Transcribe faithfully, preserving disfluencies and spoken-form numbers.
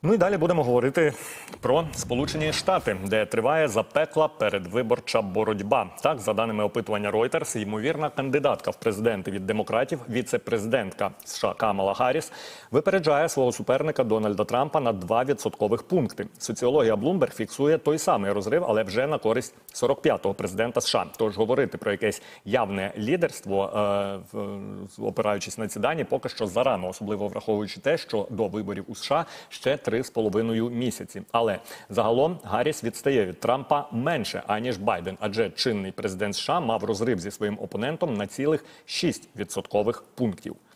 Ну і далі будемо говорити про Сполучені Штати, де триває запекла передвиборча боротьба. Так, за даними опитування Reuters, ймовірна кандидатка в президенти від демократів, віце-президентка США Камала Гарріс, випереджає свого суперника Дональда Трампа на два відсоткових пункти. Соціологія Bloomberg фіксує той самий розрив, але вже на користь сорок п'ятого президента США. Тож говорити про якесь явне лідерство, е, опираючись на ці дані, поки що зарано, особливо враховуючи те, що до виборів у США ще три з половиною місяці. Але загалом Гарріс відстає від Трампа менше, аніж Байден, адже чинний президент США мав розрив зі своїм опонентом на цілих шість відсоткових пунктів.